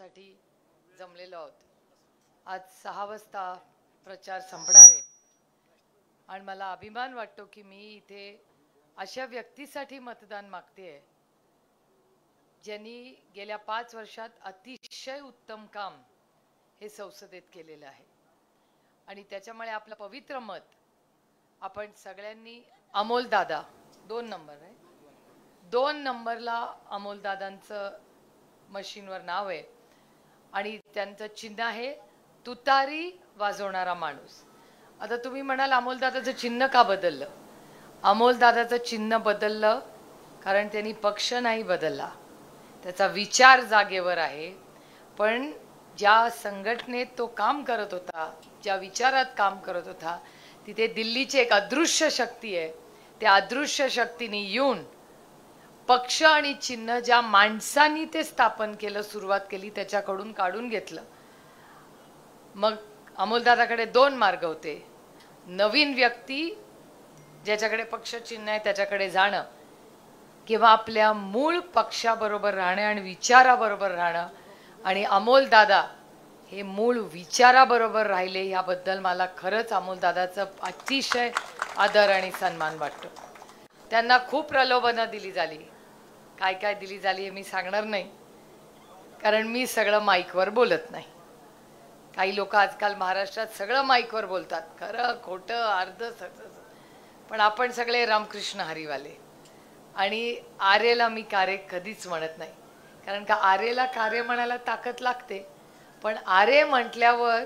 प्रचारासाठी जमलेलो आहोत। आज 6 वाजता प्रचार संपणार आहे आणि मला अभिमान वाटतो की मी इथे अशा व्यक्तीसाठी मतदान मागतेय ज्यांनी गेल्या 5 वर्षात अतिशय उत्तम काम हे संसदेत केलेलं आहे आणि त्याच्यामुळे आपलं पवित्र मत आपण सगळ्यांनी अमोल दादा 2 नंबर आहे 2 नंबरला अमोल दादांचं मशीनवर नाव आहे आणि त्यांचं चिन्ह आहे तुतारी वाजवणारा माणूस। आता तुम्ही म्हणाल अमोल दादाचं चिन्ह का बदललं? अमोल दादाचं चिन्ह बदललं कारण त्यांनी पक्ष नाही बदलला, त्याचा विचार जागेवर आहे। पण ज्या संघटनेत तो काम करत होता, ज्या विचारात काम करत होता, तिथे दिल्लीची एक अदृश्य शक्ती आहे। त्या अदृश्य शक्तीने येऊन पक्ष आणि चिन्ह ज्या माणसांनी ते स्थापन केलं, सुरुवात केली, त्याच्याकडून काढून घेतलं। मग अमोलदादाकडे 2 मार्ग होते। नवीन व्यक्ती ज्याच्याकडे पक्ष चिन्ह आहे त्याच्याकडे जाणं किंवा आपल्या मूळ पक्षाबरोबर राहणे आणि विचाराबरोबर राहणं। आणि अमोलदादा हे मूळ विचाराबरोबर राहिले याबद्दल मला खरंच अमोलदादाचं अतिशय आदर आणि सन्मान वाटतो। त्यांना खूप प्रलोभनं दिली झाली, काय काय दिली झाली हे मी सांगणार नाही कारण मी सगळं माईकवर बोलत नाही। काही लोक आजकाल महाराष्ट्रात सगळं माईकवर बोलतात, खरं खोटं अर्ध सगळं, पण आपण सगळे रामकृष्ण हरीवाले आणि आर्यला मी कार्य कधीच म्हणत नाही कारण का आर्यला कार्य म्हणायला ताकद लागते, पण आर्य म्हटल्यावर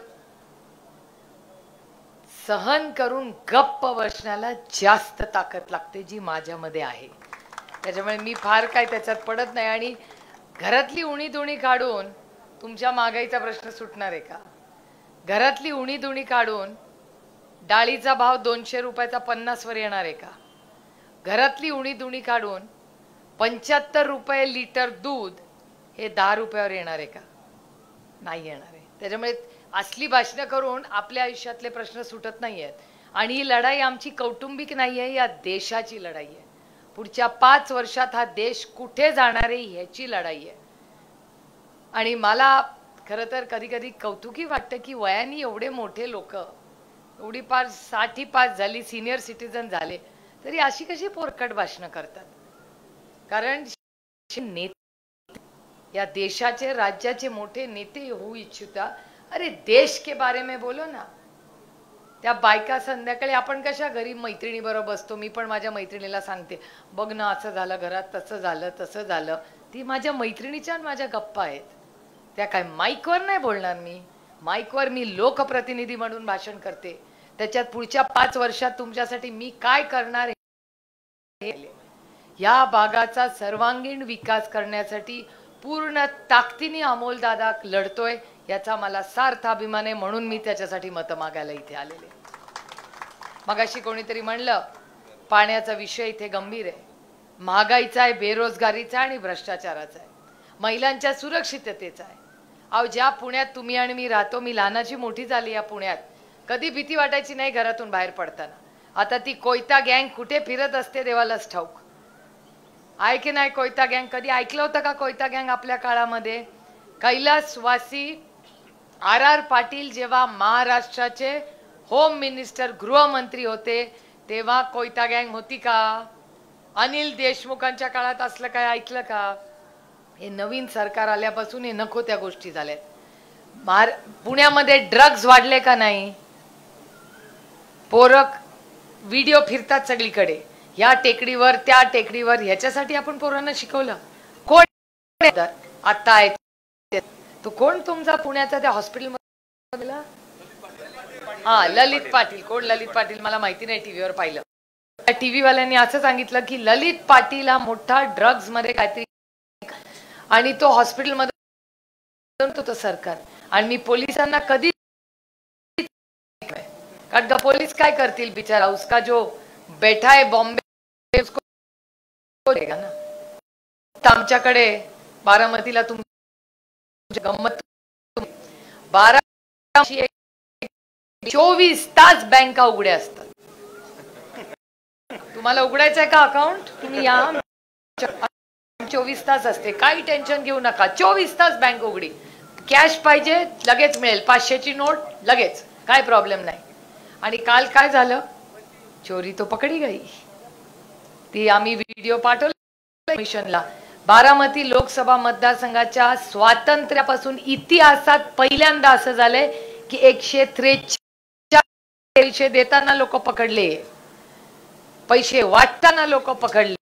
सहन करून गप्प बसण्याला जास्त ताकद लागते जी माझ्यामध्ये आहे। त्याच्यामुळे मी फार काय त्याच्यात पडत नाही आणि घरातली उणीधुणी काढून तुमच्या महागाईचा प्रश्न सुटणार आहे का? घरातली उणीधुणी काढून डाळीचा भाव 200 रुपयाचा 50 वर येणार आहे का? घरातली उणीधुणी काढून 75 रुपये लिटर दूध हे 10 रुपयावर येणार आहे का? नाही येणार आहे। त्याच्यामुळे असली भाषणं करून आपल्या आयुष्यातले प्रश्न सुटत नाही आहेत आणि ही लढाई आमची कौटुंबिक नाही आहे, या देशाची लढाई आहे। पुढच्या 5 वर्षात हा देश कुठे जाणार आहे ह्याची लढाई आहे। आणि मला खरं तर कधी कधी कौतुकी वाटतं की वयाने एवढे मोठे लोक, एवढी पार 60 पास झाली, सिनियर सिटीजन झाले, तरी अशी कशी पोरकट भाषणं करतात? कारण या देशाचे राज्याचे मोठे नेते होऊ इच्छिता, अरे देश के बारे में बोलो ना। त्या बायका संध्याकाळी आपण कशा घरी मैत्रिणी बरोबर बसतो, मी पण माझ्या मैत्रिणीला सांगते बघ ना असं झालं घरात, तसं झालं तसं झालं, ती माझ्या मैत्रिणीच्या आणि माझ्या गप्पा आहेत, त्या काय माईकवर नाही बोलणार। मी माईकवर मी लोकप्रतिनिधी म्हणून भाषण करते, त्याच्यात पुढच्या 5 वर्षात तुमच्यासाठी मी काय करणार आहे, या भागाचा सर्वांगीण विकास करण्यासाठी पूर्ण ताकदीने अमोलदादा लढतोय, याचा मला सार्थ अभिमान आहे, म्हणून मी त्याच्यासाठी मत मागायला इथे आलेले। मगाशी कोणीतरी म्हणलं पाण्याचा विषय इथे गंभीर आहे, महागाईचा आहे, बेरोजगारीचा आणि भ्रष्टाचाराचा आहे, महिलांच्या सुरक्षिततेचा आहे। अहो ज्या पुण्यात तुम्ही आणि मी राहतो, मी लहानाची मोठी झाली या पुण्यात, कधी भीती वाटायची नाही घरातून बाहेर पडताना। आता ती कोयता गँग कुठे फिरत असते देवालाच ठाऊक आहे की नाही? कोयता गँग कधी ऐकलं होतं का? कोयता गँग आपल्या काळामध्ये कैलासवासी RR पाटील जेव्हा महाराष्ट्राचे होम मिनिस्टर गृहमंत्री होते तेव्हा कोयता गँग होती का? अनिल देशमुखांच्या काळात असलं काय ऐकलं का? हे नवीन सरकार आल्यापासून हे नको त्या गोष्टी झाल्यात। पुण्यामध्ये ड्रग्ज वाढले का नाही? पोरक व्हिडिओ फिरतात सगळीकडे, या टेकडीवर त्या टेकडीवर, ह्याच्यासाठी आपण पोरांना शिकवलं? कोण आता आहे तो? कोण तुमचा पुण्याचा त्या हॉस्पिटलमध्ये? हा ललित पाटील। कोण ललित पाटील मला माहिती नाही, टीव्हीवर पाहिलं। त्या टीव्ही वाल्यांनी असं सांगितलं की ललित पाटील हा मोठा ड्रग्ज मध्ये काहीतरी, आणि तो हॉस्पिटलमध्ये तो सरकार। आणि मी पोलिसांना कधी, कारण का पोलीस काय करतील बिचारा, उसका जो बैठा है बॉम्बे उसको देगा ना। आमच्याकडे बारामतीला तुमची गंमत, 24 तास बँका उघड्या असतात। तुम्हाला उघडायचं आहे का अकाउंट? तुम्ही या, 24 तास असते, काही टेन्शन घेऊ नका, 24 तास बँक उघडी। कॅश पाहिजे लगेच मिळेल, 500ची नोट लगेच, काय प्रॉब्लेम नाही. आणि काल काय झालं, चोरी तो पकडी गई. ती आम्ही व्हिडिओ पाठवला मिशनला. बारामती लोकसभा मतदारसंघाच्या स्वातंत्र्यापासून इतिहासात पहिल्यांदा असं झालंय की 143 पैसे देताना लोक पकडले, पैसे वाटताना लोक पकडले.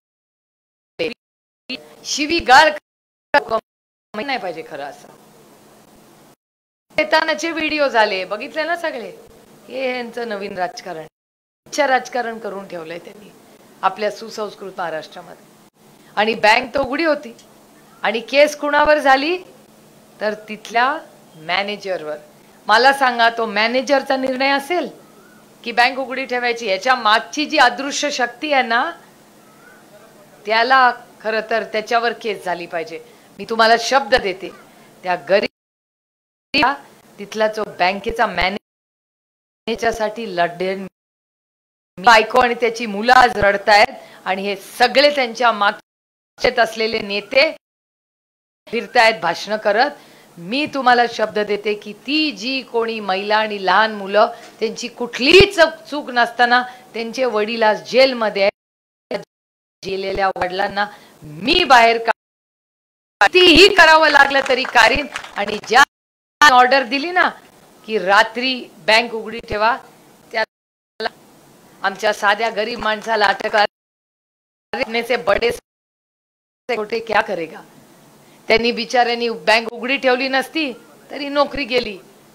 शिवीगाळ नाही पाहिजे खरं असं. देतानाचे व्हिडिओ झाले, बघितले ना सगळे. हे यांचं नवीन राजकारण, राजकारण करून ठेवलंय त्यांनी आपल्या सुसंस्कृत महाराष्ट्रामध्ये. आणि बँक तर उघडी होती आणि केस कुणावर झाली तर तिथल्या मॅनेजरवर. मला सांगा, तो मॅनेजरचा निर्णय असेल की बँक उघडी ठेवायची? याच्या मागची जी अदृश्य शक्ती आहे ना, त्याला खरं तर त्याच्यावर केस झाली पाहिजे. मी तुम्हाला शब्द देते, त्या गरीब तिथला जो बँकेचा मॅनेजरसाठी लढेल. बायको आणि त्याची मुलं आज रडतायत आणि हे सगळे त्यांच्या मागचे असलेले नेते फिरतायत भाषण करत. मी तुम्हाला शब्द देते की ती जी कोणी महिला आणि लहान मुलं, त्यांची कुठलीही चूक नसताना त्यांचे वडील आज जेलमध्ये, गेलेल्या वडिलांना मी बाहेर कितीही करावं लागलं तरी काढीन. आणि ज्या ऑर्डर दिली ना की रात्री बँक उघडी ठेवा, त्याला आमच्या साध्या गरीब माणसाला अटक करने से बडे छोटे क्या करेगा. त्यांनी बिचाऱ्यांनी बँक उघडी ठेवली नसती तरी नोकरी गेली,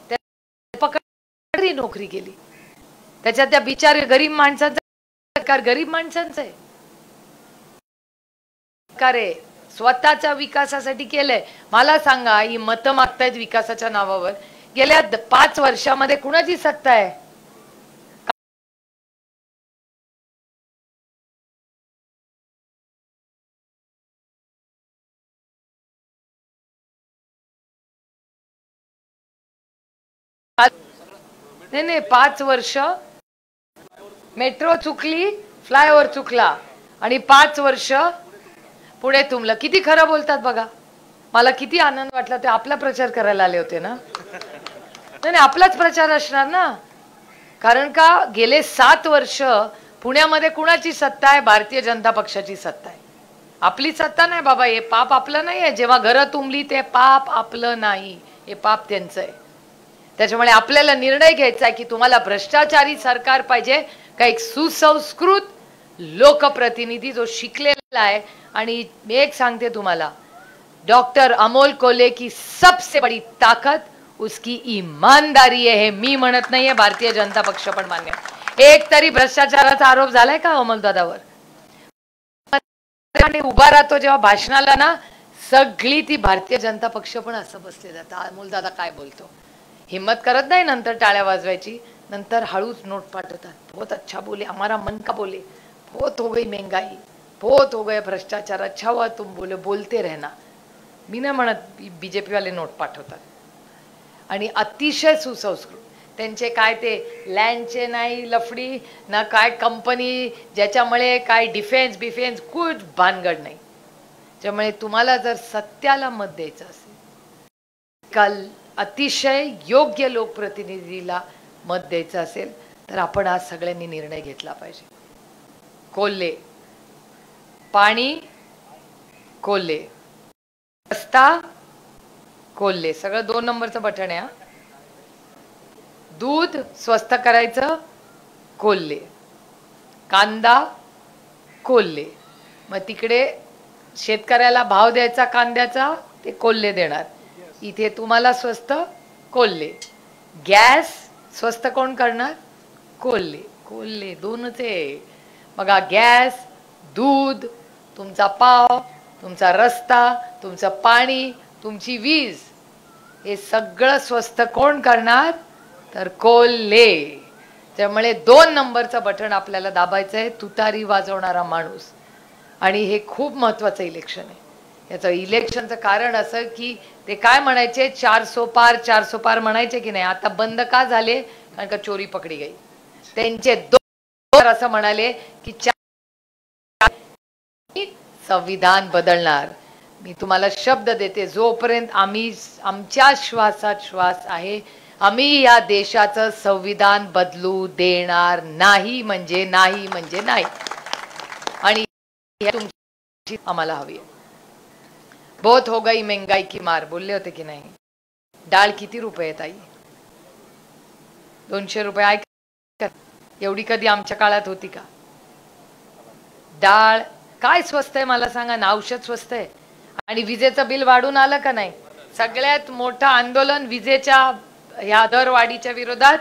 पकडी नोकरी गेली. त्याच्यात त्या बिचारे गरीब माणसांचं सरकार गरीब माणसांचं आहे. सरकारे स्वतःच्या विकासासाठी केलंय. मला सांगा, ही मतं मागतायत विकासाच्या नावावर. गेल्या 5 वर्षामध्ये कुणाची सत्ता आहे? नाही, 5 वर्ष मेट्रो चुकली, फ्लायओव्हर चुकला आणि 5 वर्ष पुढे तुमलं. किती खरं बोलतात बघा. मला किती आनंद वाटला. ते आपला प्रचार करायला आले होते ना. नाही, आपलाच प्रचार असणार ना. कारण का गेले 7 वर्ष पुण्यामध्ये कुणाची सत्ता आहे? भारतीय जनता पक्षाची सत्ता आहे. आपली सत्ता नाही बाबा. हे पाप आपलं नाही आहे. जेव्हा घरं तुंबली ते पाप आपलं नाही, हे पाप त्यांचं आहे. त्याच्यामुळे आपल्याला निर्णय घ्यायचा आहे की तुम्हाला भ्रष्टाचारी सरकार पाहिजे का एक सुसंस्कृत लोकप्रतिनिधी जो शिकलेला आहे. आणि मी एक सांगते तुम्हाला, डॉक्टर अमोल कोल्हे की सबसे बड़ी ताकत उसकी ईमानदारी आहे. हे मी म्हणत नाहीये, भारतीय जनता पक्ष पण मान्य. एक तरी भ्रष्टाचाराचा आरोप झालाय का अमोलदादावर? आणि उभा राहतो जेव्हा भाषणाला ना, सगळी ती भारतीय जनता पक्ष पण असं बसले जातं. अमोलदादा काय बोलतो, हिम्मत करत नाही नंतर टाळ्या वाजवायची. नंतर हळूच नोट पाठवतात. बहुत अच्छा बोले, हमारा मन का बोले, बहुत हो गई महंगाई, बहुत हो गए भ्रष्टाचार, अच्छा हुआ तुम बोले, बोलते रहना. मी नाही म्हणत, बीजेपी वाले नोट पाठवतात. आणि अतिशय सुसंस्कृत त्यांचे काय ते लँडचे नाही लफडी ना, काय कंपनी ज्याच्यामुळे काय डिफेन्स बिफेन्स कुछ भानगड नाही. त्यामुळे तुम्हाला जर सत्याला मत द्यायचं असेल, काल अतिशय योग्य लोकप्रतिनिधीला मत द्यायचं असेल तर आपण आज सगळ्यांनी निर्णय घेतला पाहिजे. कोल्हे, पाणी कोल्हे, रस्ता कोल्हे, सगळं 2 नंबरचं बटन आहे. दूध स्वस्त करायचं कोल्हे, कांदा कोल्हे. मग तिकडे शेतकऱ्याला भाव द्यायचा कांद्याचा ते कोल्हे देणार. इथे तुम्हाला स्वस्त कोल्हे. गॅस स्वस्त कोण करणार? कोल्हे. कोल्हे दोनच आहे बघा. गॅस, दूध, तुमचा पाव, तुमचा रस्ता, तुमचं पाणी, तुमची वीज, हे सगळं स्वस्त कोण करणार? तर कोल्हे. त्यामुळे 2 नंबरचं बटन आपल्याला दाबायचं आहे, तुतारी वाजवणारा माणूस. आणि हे खूप महत्त्वाचं इलेक्शन आहे. याचं इलेक्शनचं कारण असं की ते काय म्हणायचे, 400 पार 400 पार म्हणायचे की नाही, आता बंद का झाले? कारण का चोरी पकडी गई. त्यांचे 2 असं म्हणाले की संविधान बदलणार. मी तुम्हाला शब्द देते, जोपर्यंत आमच्या श्वासात श्वास आहे, आम्ही या देशाचं संविधान बदलू देणार नाही, म्हणजे नाही म्हणजे नाही. आणि तुमची आम्हाला हवी आहे. बहुत हो गई महंगाई की मार बोलले होते की नाही? डाळ किती रुपये आहे ताई? 200 रुपये. ऐक, एवढी कधी आमच्या काळात होती का? डाळ काय स्वस्त आहे मला सांगा ना? औषध स्वस्त आहे. आणि विजेचं बिल वाढून आलं का नाही? सगळ्यात मोठं आंदोलन विजेच्या ह्या दरवाढीच्या विरोधात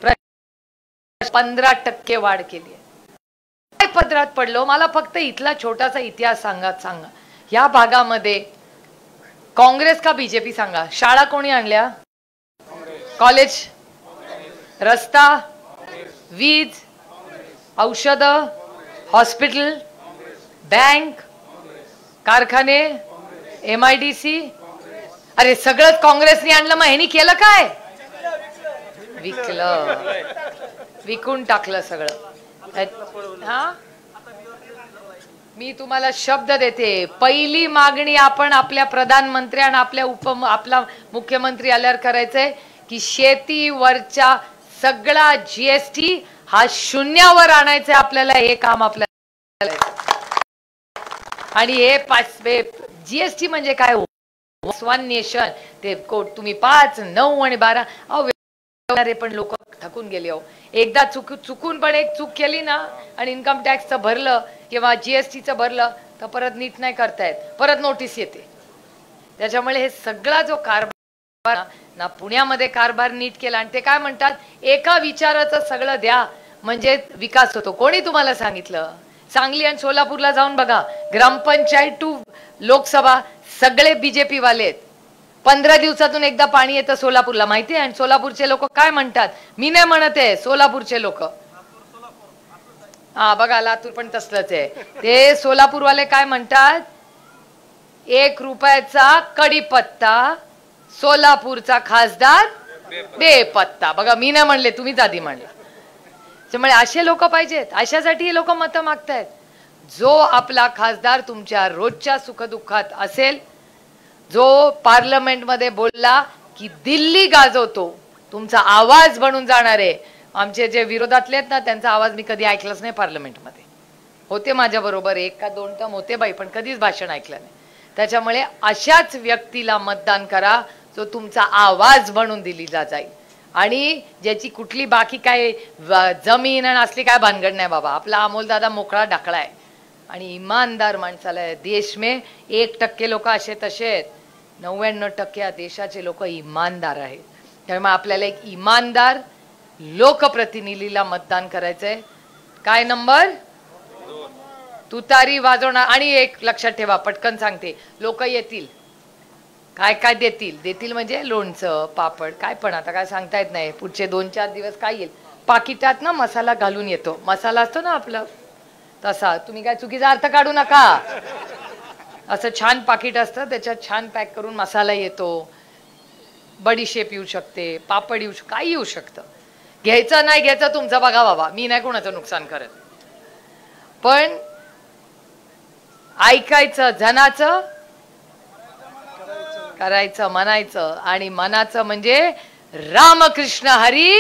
15% वाढ केली आहे. काय पदरात पडलो? मला फक्त इथला छोटासा इतिहास सांगा. या भागामध्ये काँग्रेस का बीजेपी सांगा? शाळा कोणी आणल्या? कॉलेज, रस्ता, वीज, औषध, हॉस्पिटल, बँक, कारखाने, MIDC, अरे सगळंच काँग्रेसने आणलं. मग ह्यांनी केलं काय? विकलं, विकून टाकलं सगळं. हा, मी तुम्हाला शब्द देते, पहिली मागणी आपण आपल्या प्रधानमंत्री आणि आपला मुख्यमंत्री आल्यावर करायचंय की शेतीवरच्या सगळा GST हा शून्यावर आणायचा आपल्याला. हे काम आपल्याला. आणि हे GST म्हणजे काय? One nation. ते तुम्ही 5, 9 आणि 12 पण लोक थकून गेले हो. एकदा चुकून पण एक चूक केली ना आणि इन्कम टॅक्सचं भरलं किंवा GSTचं भरलं तर परत नीट नाही करतायत, परत नोटीस येते. त्याच्यामुळे हे सगळा जो कारभार ना, पुण्यामध्ये कारभार नीट केला. आणि ते काय म्हणतात, एका विचाराचं सगळं द्या म्हणजे विकास होतो. कोणी तुम्हाला सांगितलं? सांगली आणि सोलापूरला जाऊन बघा, ग्रामपंचायत टू लोकसभा सगळे BJP वाले आहेत. 15 दिवसातून एकदा पाणी येतं सोलापूरला, माहितीये? आणि सोलापूरचे लोक काय म्हणतात? मी नाही म्हणत आहे, सोलापूरचे लोक. हा बघा, लातूर पण तसलंच आहे. ते सोलापूरवाले काय म्हणतात? 1 रुपयाचा कढीपत्ता, सोलापूरचा खासदार बेपत्ता. बघा, मी नाही म्हणले, तुम्हीच आधी म्हणलं. त्यामुळे असे लोक पाहिजेत. अशासाठी हे लोक मतं मागतायत. जो आपला खासदार तुमच्या रोजच्या सुखदुःखात असेल, जो पार्लमेंटमध्ये बोलला की दिल्ली गाजवतो, तुमचा आवाज बनून जाणार आहे. आमचे जे विरोधातले आहेत ना, त्यांचा आवाज मी कधी ऐकलाच नाही पार्लमेंटमध्ये. होते माझ्या बरोबर 1 का 2 टर्म होते बाई, पण कधीच भाषण ऐकलं नाही. त्याच्यामुळे अशाच व्यक्तीला मतदान करा जो तुमचा आवाज बनून दिलीला जाईल. आणि ज्याची कुठली बाकी काय जमीन आणि असली काय भानगड नाही बाबा. आपला अमोलदादा मोकळा ढाकळा आहे आणि इमानदार माणसाला आहे. देश में 1% लोक असे तसे आहेत, 99% या देशाचे लोक इमानदार आहेत. त्यामुळे आपल्याला एक इमानदार लोकप्रतिनिधीला मतदान करायचंय. काय नंबर? तुतारी वाजवणार. आणि एक लक्षात ठेवा, पटकन सांगते, लोक येतील, काय काय देतील म्हणजे लोणचं, पापड, काय पण आता काय सांगता येत नाही. पुढचे 2-4 दिवस काय येईल. पाकिटात ना मसाला घालून येतो. मसाला असतो ना आपला तसा. तुम्ही काय चुकीचा अर्थ काढू नका. असं छान पाकिट असतं, त्याच्यात छान पॅक करून मसाला येतो. बडीशेप येऊ शकते, पापड येऊ शकते, काही येऊ शकतं. घ्यायचं नाही घ्यायचं तुमचं बघा बाबा, मी नाही कोणाचं नुकसान करत. पण ऐकायचं जनाचं, करायचं मनायचं. आणि मनाचं म्हणजे रामकृष्ण हरी,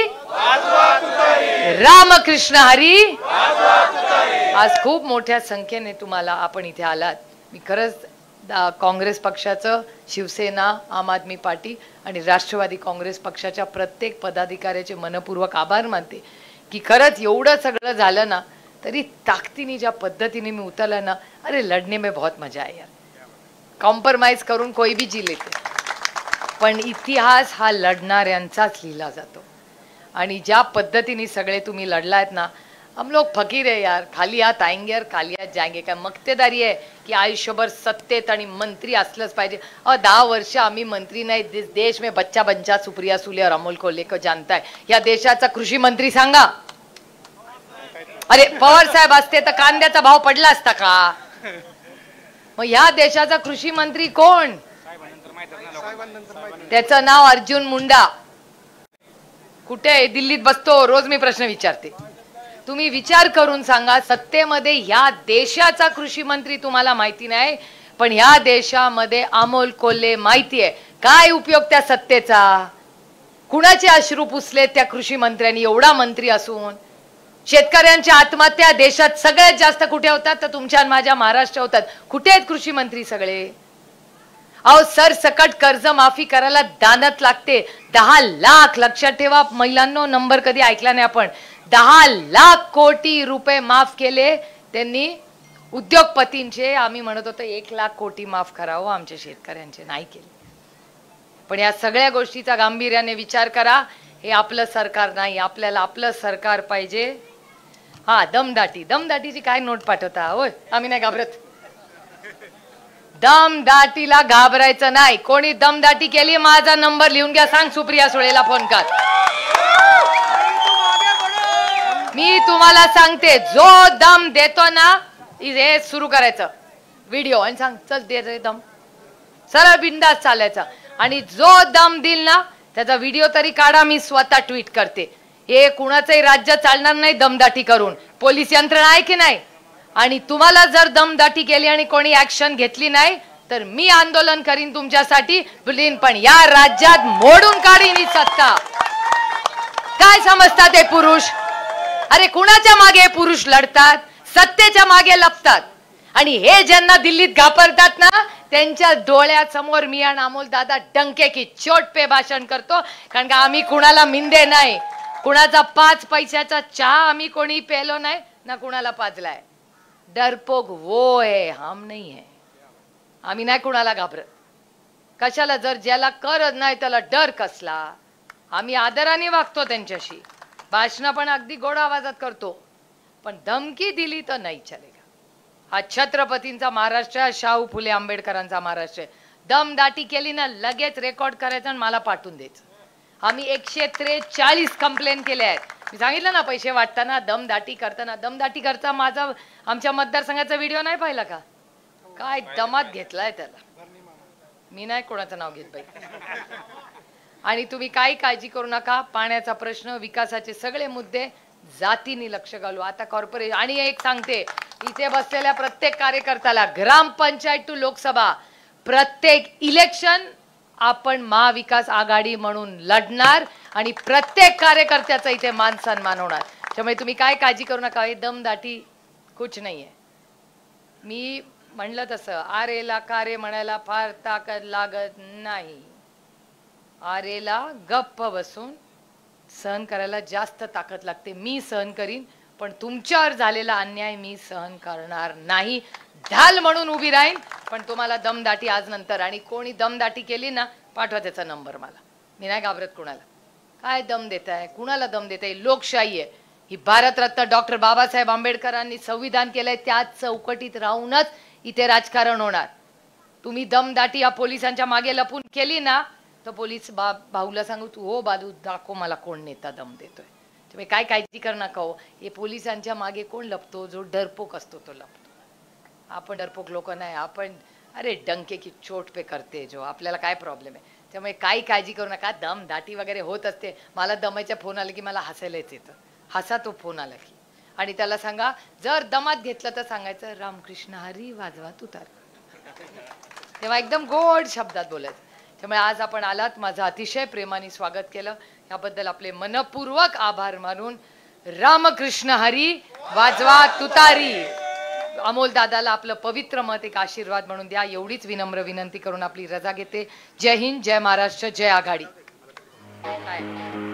रामकृष्ण हरी. आज खूप मोठ्या संख्येने तुम्हाला आपण इथे आलात. मी खरंच काँग्रेस पक्षाचं, शिवसेना, आम आदमी पार्टी आणि राष्ट्रवादी काँग्रेस पक्षाच्या प्रत्येक पदाधिकाऱ्याचे मनपूर्वक आभार मानते की खरंच एवढं सगळं झालं ना तरी ताकदीने ज्या पद्धतीने मी उतरला ना, अरे लढने में बहुत मजा आहे यार. कॉम्प्रोमाइज करून कोई भी जी लेते. पण इतिहास हा लढणाऱ्यांचाच लिहिला जातो. आणि ज्या पद्धतीने सगळे तुम्ही लढलायत ना, हम लोग फकीर है यार. खाली हात आएंगे और खाली हात जाएंगे. काय मक्तेदारी आहे की आयुष्यभर सत्तेत आणि मंत्री असलंच पाहिजे? 10 वर्ष आम्ही मंत्री नाही. देश में बच्चा बच्चा सुप्रिया सुले और अमोल कोल्हे को जानता है. या देशाचा कृषी मंत्री सांगा. अरे पवार साहेब असते तर कांद्याचा भाव पडला असता का? मग ह्या देशाचा कृषी मंत्री कोण? त्याचं नाव अर्जुन मुंडा. कुठे? दिल्लीत बसतो. रोज मी प्रश्न विचारते. तुम्ही विचार करून सांगा, सत्तेमध्ये ह्या देशाचा कृषी मंत्री तुम्हाला माहिती नाही, पण ह्या देशामध्ये अमोल कोल्हे माहितीये काय उपयोग त्या सत्तेचा. कुणाचे अश्रू पुसले त्या कृषी मंत्र्यांनी, एवढा मंत्री असून. शेतकऱ्यांच्या आत्महत्या देशात सगळ्यात जास्त कुठे होतात तर तुमच्या आणि माझ्या महाराष्ट्र होतात. कुठे आहेत कृषी मंत्री सगळे. अहो सरसकट कर्ज माफी करायला दानत लागते 10 लाख. लक्षात ठेवा महिलांनो, नंबर कधी ऐकला नाही आपण. 10 लाख कोटी रुपये माफ केले त्यांनी उद्योगपतींचे. आम्ही म्हणत होतो 1 लाख कोटी माफ करावं आमच्या शेतकऱ्यांचे, नाही केले. पण या सगळ्या गोष्टीचा गांभीर्याने विचार करा. हे आपलं सरकार नाही, आपल्याला आपलं सरकार पाहिजे. हा दमदाटी, दमदाटीची काय नोट पाठवता होय. आम्ही नाही घाबरत. दमदाटीला घाबरायचं नाही. कोणी दमदाटी केली माझा नंबर लिहून घ्या, सांग सुप्रिया सुळेला फोन कर. मी तुम्हाला सांगते, जो दम देतो ना हे सुरू करायचं व्हिडिओ आणि सांग चल दे दम, सरळ बिंदास चालायचं. आणि जो दम दिल ना त्याचा व्हिडिओ तरी काढा, मी स्वतः ट्विट करते. हे कुणाचंही राज्य चालणार नाही दमदाटी करून. पोलीस यंत्रणा आहे की नाही. आणि तुम्हाला जर दमदाटी केली आणि कोणी ऍक्शन घेतली नाही तर मी आंदोलन करीन तुमच्यासाठी. पण या राज्यात मोडून काढीन ही सत्ता. काय समजतात हे पुरुष. अरे कुणाच्या मागे पुरुष लढतात, सत्तेच्या मागे लपतात. आणि हे ज्यांना दिल्लीत घाबरतात ना त्यांच्या डोळ्यासमोर मी आणि अमोल दादा डंके की चोट पे भाषण करतो. कारण का आम्ही कुणाला मिंदे नाही, कुणाचा 5 पैशाचा चहा आम्ही कोणी पेलो नाही ना कुणाला पाजलाय. डरपोक वो है, हम नहीं है. आम्ही नाही कुणाला घाबरत. कशाला, जर ज्याला करत नाही त्याला डर कसला. आम्ही आदराने वागतो त्यांच्याशी, भाषण पण अगदी गोड आवाजात करतो. पण धमकी दिली तर नाही चलेगा. हा छत्रपतींचा महाराष्ट्र आहे, शाहू फुले आंबेडकरांचा महाराष्ट्र आहे. दमदाटी केली ना लगेच रेकॉर्ड करायचं आणि मला पाठवून द्यायचं. आम्ही 143 कंप्लेन केल्या आहेत. मी सांगितलं ना पैसे वाटताना दमदाटी करताना. दमदाटी करता माझा आमच्या मतदारसंघाचा व्हिडिओ नाही पाहिला का. काय दमात घेतलाय त्याला. मी नाही कोणाचं नाव घेत बाई. आणि तुम्ही काही काळजी करू नका. पाण्याचा प्रश्न, विकासाचे सगळे मुद्दे जातीने लक्ष घालू. आता कॉर्पोरेशन आणि एक सांगते, इथे बसलेल्या प्रत्येक कार्यकर्त्याला ग्रामपंचायत टू लोकसभा प्रत्येक इलेक्शन आपण महाविकास आघाडी म्हणून लढणार आणि प्रत्येक कार्यकर्त्याचा इथे मान सन्मान होणार. त्यामुळे तुम्ही काय काळजी करू नका. हे दमदाटी कुछ नाहीये. मी म्हणलं तसं आरेला कारे म्हणायला फार ताकद लागत नाही. आरेला गप्प बसून सहन करायला जास्त ताकद लागते. मी सहन करीन पण तुमच्यावर झालेला अन्याय मी सहन करणार नाही. ढाल म्हणून उभी राहीन. पण तुम्हाला दमदाटी आज नंतर. आणि कोणी दमदाटी केली ना पाठवा त्याचा नंबर मला. मी नाही घाबरत कुणाला. काय दम देताय, कुणाला दम देताय. लोकशाही आहे ही. भारतरत्न डॉक्टर बाबासाहेब आंबेडकरांनी संविधान केलंय त्याच चौकटीत राहूनच इथे राजकारण होणार. तुम्ही दमदाटी या पोलिसांच्या मागे लपून केली ना तर पोलीस भाऊला सांगू तू हो बाजू दाखव मला कोण नेता दम देतोय. तुम्ही काय काळजी कर नका हो. हे पोलिसांच्या मागे कोण लपतो, जो डरपोक असतो तो लपतो. आपण डरपोक लोक नाही. आपण अरे डंके की चोट पे करते जो. आपल्याला काय प्रॉब्लेम आहे. त्यामुळे काही काळजी करू नका. दम दाटी वगैरे होत असते. मला दमाच्या फोन आला की मला हसायलाच येतं. हसा तो फोन आला की. आणि त्याला सांगा जर दमात घेतलं तर सांगायचं रामकृष्ण हरी वाजवा तुतार. तेव्हा एकदम गोड शब्दात बोलायचं. त्यामुळे आज आपण आलात, माझं अतिशय प्रेमाने स्वागत केलं. याबद्दल आपले मनपूर्वक आभार मानून रामकृष्ण हरी वाजवा तुतारी. अमोल दादाला आपलं पवित्र मत एक आशीर्वाद म्हणून द्या एवढीच विनम्र विनंती करून आपली रजा घेते. जय हिंद, जय महाराष्ट्र, जय आघाडी.